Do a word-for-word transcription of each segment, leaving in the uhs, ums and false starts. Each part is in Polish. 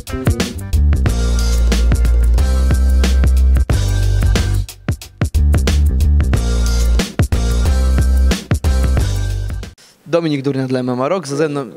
Dominik Durnia dla M M A Rock, ze mną...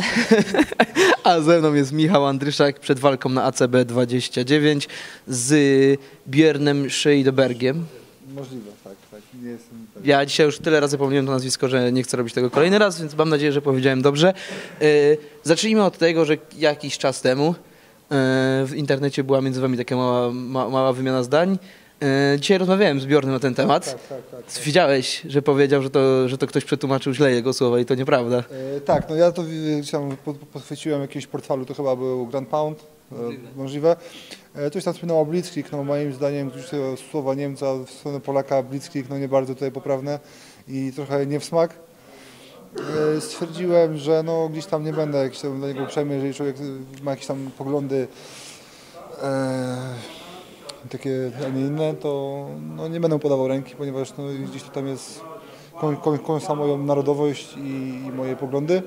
a ze mną jest Michał Andryszak przed walką na A C B dwadzieścia dziewięć z Björnem Scheidebergiem. Możliwe, tak, tak. Nie jestem pewien. Ja dzisiaj już tyle razy pomyliłem to nazwisko, że nie chcę robić tego kolejny raz, więc mam nadzieję, że powiedziałem dobrze. Yy, zacznijmy od tego, że jakiś czas temu yy, w internecie była między wami taka mała, ma, mała wymiana zdań. Yy, dzisiaj rozmawiałem z Björnem na ten temat. Tak, tak, tak, tak. Widziałeś, że powiedział, że to, że to ktoś przetłumaczył źle jego słowa i to nieprawda. E, tak, no ja to gdzieś tam podchwyciłem jakiegoś portfalu, to chyba był Grand Pound, Możliwe. e, możliwe. E, coś tam wspominał o Blitzkrieg, no moim zdaniem już tego słowa Niemca w stronę Polaka Blitzkrieg no nie bardzo tutaj poprawne i trochę nie w smak. E, stwierdziłem, że no gdzieś tam nie będę jakiś tam dla niego uprzejmy, jeżeli człowiek ma jakieś tam poglądy e, takie, a nie inne, to no, nie będę podawał ręki, ponieważ no, gdzieś tu tam jest kąsa moją narodowość i, i moje poglądy.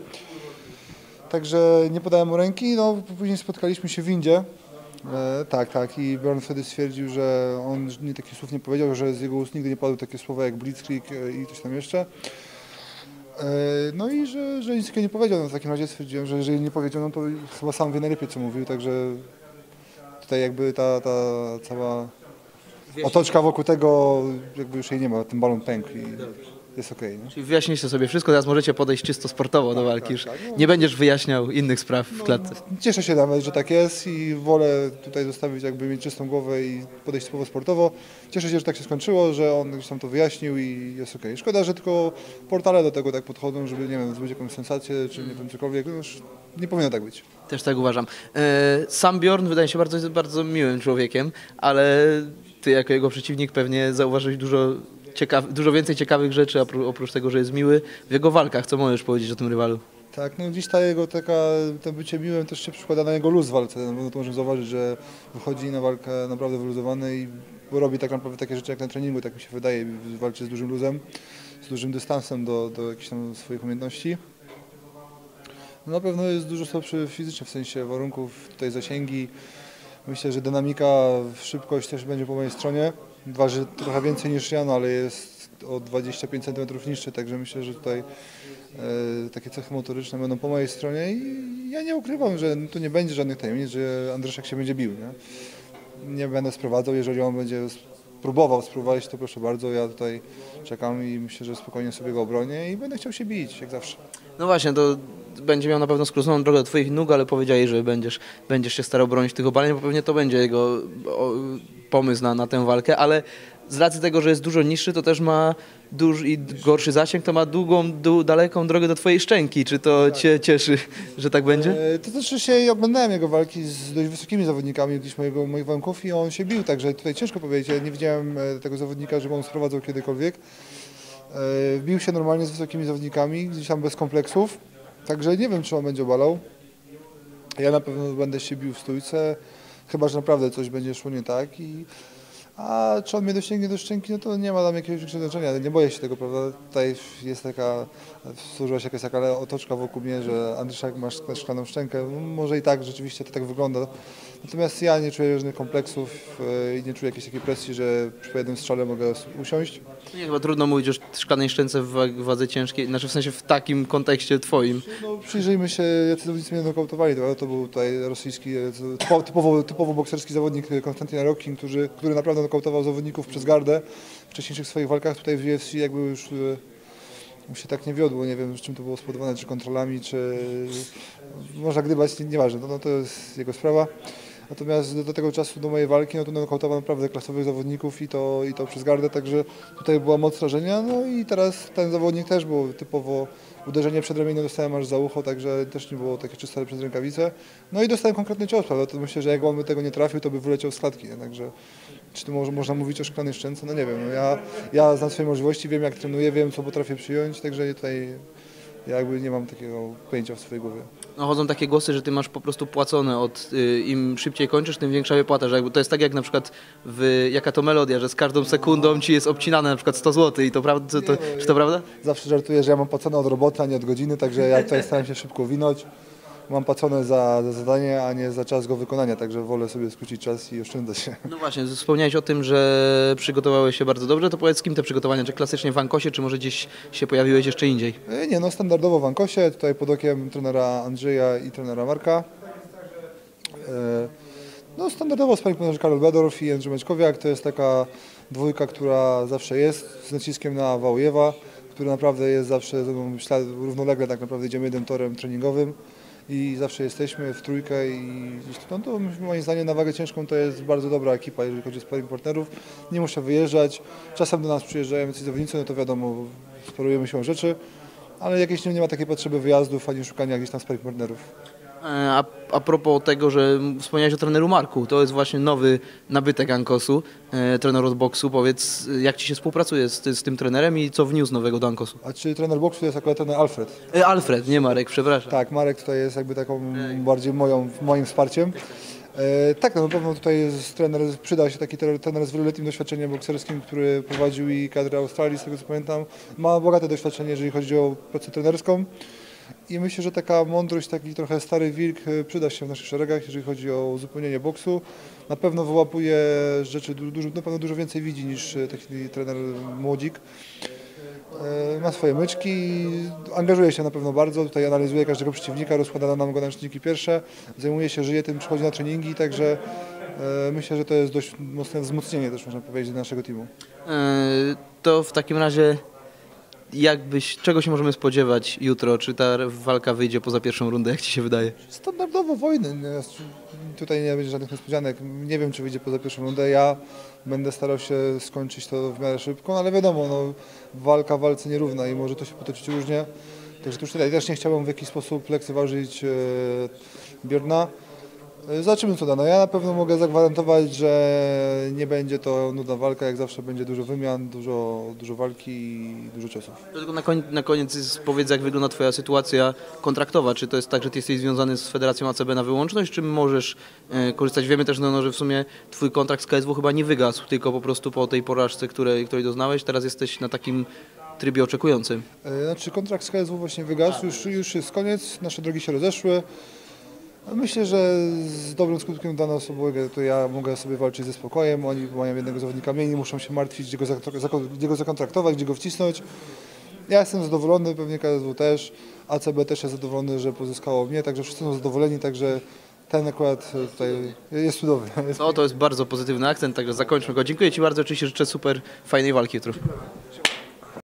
Także nie podałem mu ręki, no później spotkaliśmy się w windzie. E, tak, tak i Björn wtedy stwierdził, że on nie takich słów nie powiedział, że z jego ust nigdy nie padły takie słowa jak Blitzkrieg e, i coś tam jeszcze. E, no i że, że nic takiego nie powiedział, no w takim razie stwierdziłem, że jeżeli nie powiedział, no to chyba sam wie najlepiej co mówił, także tutaj jakby ta, ta cała otoczka wokół tego, jakby już jej nie ma, ten balon pękł i jest okej. Okay, Czyli wyjaśniliście sobie wszystko, teraz możecie podejść czysto sportowo do walki. Już nie będziesz wyjaśniał innych spraw w klatce. No, cieszę się nawet, że tak jest i wolę tutaj zostawić, jakby mieć czystą głowę i podejść typowo sportowo. Cieszę się, że tak się skończyło, że on gdzieś tam to wyjaśnił i jest okej. Okay. Szkoda, że tylko portale do tego tak podchodzą, żeby, nie wiem, zrobić jakąś sensację, czy nie wiem, cokolwiek. No już nie powinno tak być. Też tak uważam. Sam Björn wydaje się bardzo, bardzo miłym człowiekiem, ale ty jako jego przeciwnik pewnie zauważyłeś dużo, ciekaw, dużo więcej ciekawych rzeczy, oprócz tego, że jest miły w jego walkach. Co możesz powiedzieć o tym rywalu? Tak, no gdzieś ta jego taka, to bycie miłym też się przykłada na jego luz w walce. No, to możemy zauważyć, że wychodzi na walkę naprawdę wyluzowany i robi tak naprawdę takie rzeczy jak na treningu, tak mi się wydaje, walczy z dużym luzem, z dużym dystansem do, do jakichś tam swoich umiejętności. No, na pewno jest dużo słabszy fizycznie, w sensie warunków, tutaj zasięgi. Myślę, że dynamika, szybkość też będzie po mojej stronie. Waży trochę więcej niż ja, no ale jest o dwadzieścia pięć centymetrów niższy, także myślę, że tutaj e, takie cechy motoryczne będą po mojej stronie i ja nie ukrywam, że tu nie będzie żadnych tajemnic, że Andryszak się będzie bił. Nie, nie będę sprowadzał, jeżeli on będzie próbował spróbować, to proszę bardzo, ja tutaj czekam i myślę, że spokojnie sobie go obronię i będę chciał się bić, jak zawsze. No właśnie, to będzie miał na pewno skróconą drogę do twoich nóg, ale powiedziałeś, że będziesz, będziesz się starał bronić tych obaleń, bo pewnie to będzie jego o, pomysł na, na tę walkę, ale z racji tego, że jest dużo niższy, to też ma duży i gorszy zasięg, to ma długą, dłu, daleką drogę do twojej szczęki. Czy to tak cię cieszy, że tak będzie? E, to znaczy się oglądałem jego walki z dość wysokimi zawodnikami gdzieś mojego, moich warunków i on się bił, także tutaj ciężko powiedzieć. Ja nie widziałem tego zawodnika, żeby on sprowadzał kiedykolwiek. E, bił się normalnie z wysokimi zawodnikami, gdzieś tam bez kompleksów, także nie wiem, czy on będzie obalał. Ja na pewno będę się bił w stójce, chyba że naprawdę coś będzie szło nie tak. I a czy on mnie dosięgnie do szczęki, no to nie ma tam jakiegoś znaczenia, nie boję się tego, prawda? Tutaj jest taka, służyła się jakaś taka otoczka wokół mnie, że Andryszak masz szklaną szczękę, no, może i tak, rzeczywiście to tak wygląda. Natomiast ja nie czuję żadnych kompleksów i nie czuję jakiejś takiej presji, że przy jednym strzale mogę usiąść. Nie, chyba trudno mówić o szklanej szczęce w wadze ciężkiej, znaczy w sensie w takim kontekście twoim. No, przyjrzyjmy się, jacy zawodnicy mnie nokautowali, to, to był tutaj rosyjski, typowo, typowo bokserski zawodnik Konstantin Arokin, który, który naprawdę nokautował zawodników przez gardę w wcześniejszych swoich walkach. Tutaj w U F C jakby już mu się tak nie wiodło, nie wiem z czym to było spowodowane, czy kontrolami, czy można gdybać, nieważne, no, no to jest jego sprawa. Natomiast do, do tego czasu, do mojej walki, no to nokautował naprawdę klasowych zawodników i to, i to przez gardę, także tutaj była moc rażenia. No i teraz ten zawodnik też był typowo uderzenie przedramienne dostałem aż za ucho, także też nie było takie czyste przez rękawicę. No i dostałem konkretny cios, prawda? To myślę, że jak on by tego nie trafił, to by wyleciał z klatki, nie? Także czy tu może, można mówić o szklanej szczęce? No nie wiem, no ja, ja znam swoje możliwości, wiem jak trenuję, wiem co potrafię przyjąć, także tutaj ja jakby nie mam takiego pojęcia w swojej głowie. No, chodzą takie głosy, że ty masz po prostu płacone, od, y, im szybciej kończysz, tym większa wypłata, że jakby to jest tak jak na przykład w Jaka to melodia, że z każdą sekundą ci jest obcinane na przykład sto złotych i to prawda, to, to, czy to prawda? Zawsze żartuję, że ja mam płacone od roboty, a nie od godziny, także ja tutaj staram się szybko winąć. mam płacone za, za zadanie, a nie za czas go wykonania, także wolę sobie skrócić czas i oszczędzać się. No właśnie, wspomniałeś o tym, że przygotowałeś się bardzo dobrze, to powiedz, z kim te przygotowania, czy klasycznie w Ankosie, czy może gdzieś się pojawiłeś jeszcze indziej? E, Nie, no standardowo w Ankosie, tutaj pod okiem trenera Andrzeja i trenera Marka. E, No standardowo sparring partnerzy Karol Bedorf i Jędrzej Maćkowiak, to jest taka dwójka, która zawsze jest, z naciskiem na Wałujewa, który naprawdę jest zawsze ze mną ślad, równolegle, tak naprawdę idziemy jednym torem treningowym i zawsze jesteśmy w trójkę i no to moim zdaniem na wagę ciężką to jest bardzo dobra ekipa, jeżeli chodzi o sparring partnerów. Nie muszę wyjeżdżać, czasem do nas przyjeżdżają jacyś zawodnicy, no to wiadomo, sparujemy się o rzeczy, ale jakieś nie ma takiej potrzeby wyjazdów ani szukania jakichś tam sparring partnerów. A, a propos tego, że wspomniałeś o treneru Marku, to jest właśnie nowy nabytek Ankosu, e, trener od boksu. Powiedz, jak Ci się współpracuje z, z tym trenerem i co wniósł nowego do Ankosu? A czy trener boksu to jest akurat trener Alfred? E, Alfred, nie Marek, przepraszam. Tak, Marek tutaj jest jakby taką bardziej moją, moim wsparciem. E, tak, no na pewno tutaj jest trener, przyda się taki trener, trener z wieloletnim doświadczeniem bokserskim, który prowadził i kadrę Australii, z tego co pamiętam. Ma bogate doświadczenie, jeżeli chodzi o pracę trenerską. I myślę, że taka mądrość, taki trochę stary wilk przyda się w naszych szeregach, jeżeli chodzi o uzupełnienie boksu. Na pewno wyłapuje rzeczy, dużo, na pewno dużo więcej widzi niż taki trener młodzik. E, Ma swoje myczki, angażuje się na pewno bardzo, tutaj analizuje każdego przeciwnika, rozkłada nam go na czynniki pierwsze, zajmuje się, żyje tym, przychodzi na treningi, także e, myślę, że to jest dość mocne wzmocnienie też można powiedzieć naszego teamu. E, to w takim razie jakbyś, czego się możemy spodziewać jutro? Czy ta walka wyjdzie poza pierwszą rundę, jak Ci się wydaje? Standardowo wojny. Nie, Tutaj nie będzie żadnych niespodzianek. Nie wiem, czy wyjdzie poza pierwszą rundę. Ja będę starał się skończyć to w miarę szybko, no ale wiadomo, no, walka walce nierówna i może to się potoczyć różnie. Także już tutaj też nie chciałbym w jakiś sposób lekceważyć e, Bjorna. E, Zobaczymy, co da. No, ja na pewno mogę zagwarantować, że nie będzie to nudna walka. Jak zawsze będzie dużo wymian, dużo, dużo walki i dużo ciosów. Tylko na, koń, na koniec powiedz, jak wygląda Twoja sytuacja kontraktowa. Czy to jest tak, że Ty jesteś związany z Federacją A C B na wyłączność, czy możesz e, korzystać? Wiemy też, no, no, że w sumie Twój kontrakt z K S W chyba nie wygasł, tylko po prostu po tej porażce, której, której doznałeś, teraz jesteś na takim trybie oczekującym. E, Znaczy kontrakt z K S W właśnie wygasł, już, już jest koniec, nasze drogi się rozeszły. Myślę, że z dobrym skutkiem dla nas obojga to ja mogę sobie walczyć ze spokojem, oni mają jednego zawodnika mniej, nie muszą się martwić, gdzie go, zako- gdzie go zakontraktować, gdzie go wcisnąć. Ja jestem zadowolony, pewnie K S W też, A C B też jest zadowolony, że pozyskało mnie, także wszyscy są zadowoleni, także ten akurat tutaj jest cudowny. No to jest bardzo pozytywny akcent, także zakończmy go. Dziękuję Ci bardzo, oczywiście życzę super fajnej walki jutro.